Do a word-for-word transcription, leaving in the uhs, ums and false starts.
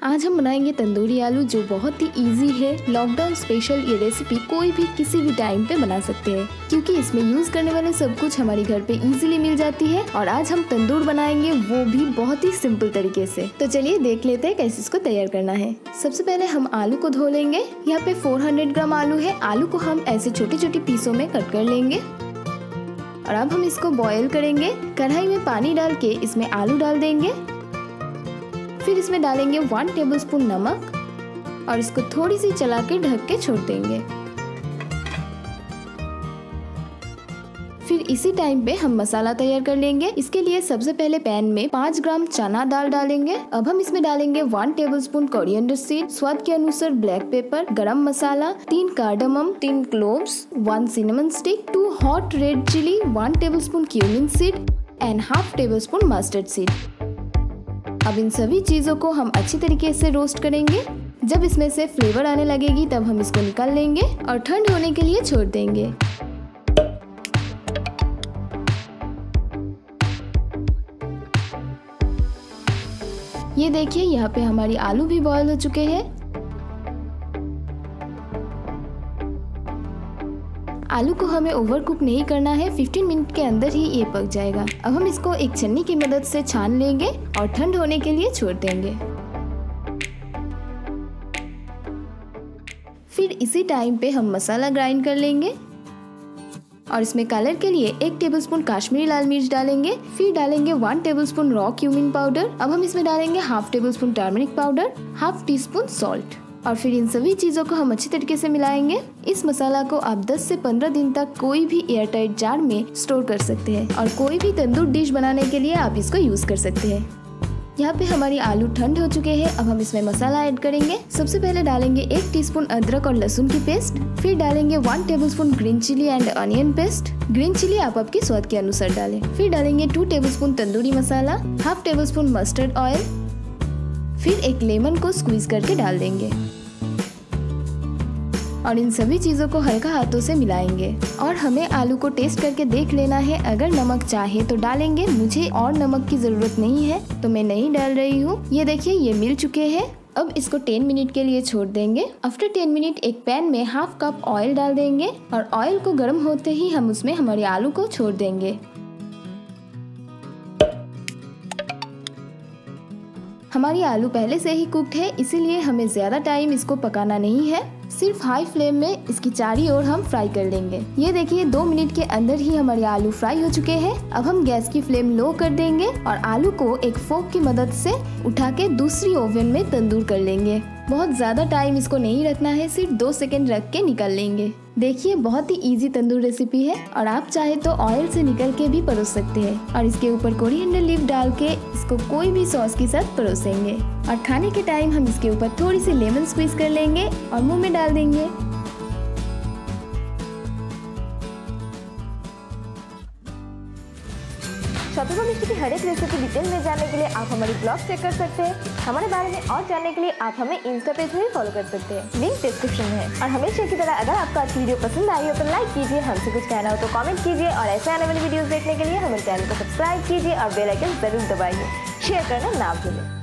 आज हम बनाएंगे तंदूरी आलू, जो बहुत ही इजी है। लॉकडाउन स्पेशल ये रेसिपी कोई भी किसी भी टाइम पे बना सकते हैं, क्योंकि इसमें यूज करने वाले सब कुछ हमारे घर पे इजीली मिल जाती है। और आज हम तंदूर बनाएंगे, वो भी बहुत ही सिंपल तरीके से। तो चलिए देख लेते हैं कैसे इसको तैयार करना है। सबसे पहले हम आलू को धो लेंगे। यहाँ पे चार सौ ग्राम आलू है। आलू को हम ऐसे छोटी छोटी पीसों में कट कर लेंगे और अब हम इसको बॉईल करेंगे। कढ़ाई में पानी डाल के इसमें आलू डाल देंगे। फिर इसमें डालेंगे वन टेबलस्पून नमक और इसको थोड़ी सी चला के ढक के छोड़ देंगे। फिर इसी टाइम पे हम मसाला तैयार कर लेंगे। इसके लिए सबसे पहले पैन में पाँच ग्राम चना दाल डालेंगे। अब हम इसमें डालेंगे वन टेबलस्पून कोरिएंडर सीड, स्वाद के अनुसार ब्लैक पेपर, गरम मसाला, तीन कार्डमम, तीन cloves, one cinnamon stick, two hot red chilli, one tablespoon cumin seed and half tablespoon mustard seed. अब इन सभी चीजों को हम अच्छी तरीके से रोस्ट करेंगे। जब इसमें से फ्लेवर आने लगेगी तब हम इसको निकाल लेंगे और ठंड होने के लिए छोड़ देंगे। ये देखिए, यहाँ पे हमारी आलू भी बॉयल हो चुके हैं। आलू को हमें ओवर कुक नहीं करना है, पंद्रह मिनट के अंदर ही ये पक जाएगा। अब हम इसको एक छन्नी की मदद से छान लेंगे और ठंड होने के लिए छोड़ देंगे। फिर इसी टाइम पे हम मसाला ग्राइंड कर लेंगे और इसमें कलर के लिए एक टेबलस्पून काश्मीरी लाल मिर्च डालेंगे। फिर डालेंगे one tablespoon raw cumin powder. अब हम इसमें डालेंगे half tablespoon turmeric powder, half teaspoon salt और फिर इन सभी चीजों को हम अच्छी तरीके से मिलाएंगे। इस मसाला को आप दस से पंद्रह दिन तक कोई भी एयरटाइट जार में स्टोर कर सकते हैं और कोई भी तंदूर डिश बनाने के लिए आप इसको यूज कर सकते हैं। यहाँ पे हमारी आलू ठंड हो चुके हैं। अब हम इसमें मसाला ऐड करेंगे। सबसे पहले डालेंगे एक टीस्पून अदरक और लहसुन की पेस्ट। फिर डालेंगे one tablespoon green chilli and onion paste. Green chilli आप आपके स्वाद के अनुसार डालें। फिर डालेंगे two tablespoon tandoori masala, half tablespoon mustard oil. फिर एक लेमन को स्क्वीज करके डाल देंगे और इन सभी चीजों को हल्का हाथों से मिलाएंगे। और हमें आलू को टेस्ट करके देख लेना है, अगर नमक चाहे तो डालेंगे। मुझे और नमक की जरूरत नहीं है तो मैं नहीं डाल रही हूँ। ये देखिए, ये मिल चुके हैं। अब इसको दस मिनट के लिए छोड़ देंगे। आफ्टर दस मिनट एक पैन में हाफ कप ऑयल डाल देंगे और ऑयल को गर्म होते ही हम उसमें हमारे आलू को छोड़ देंगे। हमारी आलू पहले से ही कुक्ड है, इसीलिए हमें ज्यादा टाइम इसको पकाना नहीं है। सिर्फ हाई फ्लेम में इसकी चारों ओर हम फ्राई कर लेंगे। ये देखिए, दो मिनट के अंदर ही हमारे आलू फ्राई हो चुके हैं। अब हम गैस की फ्लेम लो कर देंगे और आलू को एक फोक की मदद से उठा के दूसरी ओवन में तंदूर कर लेंगे। बहुत ज्यादा टाइम इसको नहीं रखना है, सिर्फ दो सेकंड रख के निकाल लेंगे। देखिए, बहुत ही इजी तंदूर रेसिपी है और आप चाहे तो ऑयल से निकल के भी परोस सकते हैं और इसके ऊपर कोरिएंडर लीफ डाल के इसको कोई भी सॉस के साथ परोसेंगे। और खाने के टाइम हम इसके ऊपर थोड़ी सी लेमन स्क्वीज कर लेंगे और मुंह में डाल देंगे। शॉपिफाई मिस्टर की हर एक रेसिपी डिटेल में जानने के लिए आप हमारी ब्लॉग चेक कर सकते हैं। हमारे बारे में और जानने के लिए आप हमें इंस्टा पेज में भी फॉलो कर सकते हैं, लिंक डिस्क्रिप्शन में है। और हमेशा की तरह अगर आपको आज की वीडियो पसंद आई हो तो लाइक कीजिए, हमसे कुछ कहना हो तो कमेंट कीजिए और ऐसे आने वाली वीडियोस देखने के लिए हमारे चैनल को सब्सक्राइब कीजिए और बेल आइकन जरूर दबाइए। शेयर करना ना भूलें।